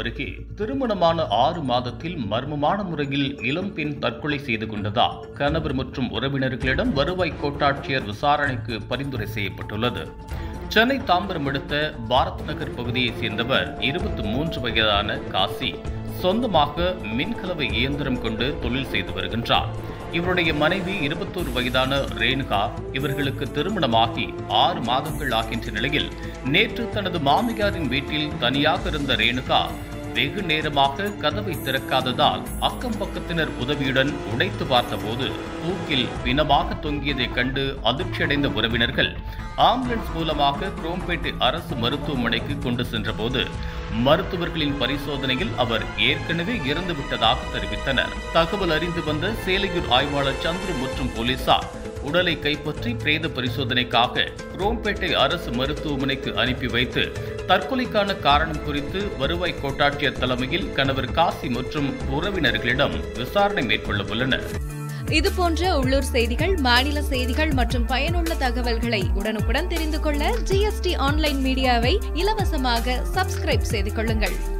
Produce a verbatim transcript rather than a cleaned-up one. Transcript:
அருகே திருமணமான ஆறு மாதத்தில் மர்மமான முறையில் இளம் பெண் தற்கொலை செய்து கொண்டதால் கணவர் மற்றும் உறவினர்களிடம் வருவாய் கோட்டாட்சியர் விசாரணைக்கு பரிந்துரை செய்யப்பட்டுள்ளது. சென்னை தாம்பரம் அடுத்த பாரத் நகர் பகுதியைச் சேர்ந்தவர் இருபத்தி மூன்று வயதான காசி சொந்தமாக மின்கலவை இயந்திரம் கொண்டு தொழில் செய்து வருகின்றார். இவருடைய மனைவி இருபத்தோரு வயதான ரேணுகா. இவர்களுக்கு திருமணமாகி ஆறு மாதங்கள் ஆகின்ற நிலையில் நேற்று தனது மாமியாரின் வீட்டில் தனியாக இருந்த ரேணுகா வெகு நேரமாக கதவை திறக்காததால் அக்கம் பக்கத்தினர் உதவியுடன் உடைத்து பார்த்தபோது தூக்கில் பிணமாக தொங்கியதைக் கண்டு அதிர்ச்சியடைந்த உறவினர்கள் ஆம்புலன்ஸ் மூலமாக குரோம்பேட்டை அரசு மருத்துவமனைக்கு கொண்டு சென்றபோது மருத்துவர்களின் பரிசோதனையில் அவர் ஏற்கனவே இறந்துவிட்டதாக தெரிவித்தனர். தகவல் அறிந்து வந்த சேலையூர் ஆய்வாளர் சந்துரு மற்றும் போலீசார் உடலை கைப்பற்றி பிரேத பரிசோதனைக்காக குரோம்பேட்டை அரசு மருத்துவமனைக்கு அனுப்பி வைத்து தற்கொலைக்கான காரணம் குறித்து வருவாய் கோட்டாட்சியர் தலைமையில் கணவர் காசி மற்றும் உறவினர்களிடம் விசாரணை மேற்கொள்ள உள்ளனர். இதுபோன்ற உள்ளூர் செய்திகள், மாநில செய்திகள் மற்றும் பயனுள்ள தகவல்களை உடனுக்குடன் தெரிந்து கொள்ள ஜிஎஸ்டி ஆன்லைன் மீடியாவை இலவசமாக சப்ஸ்கிரைப் செய்து கொள்ளுங்கள்.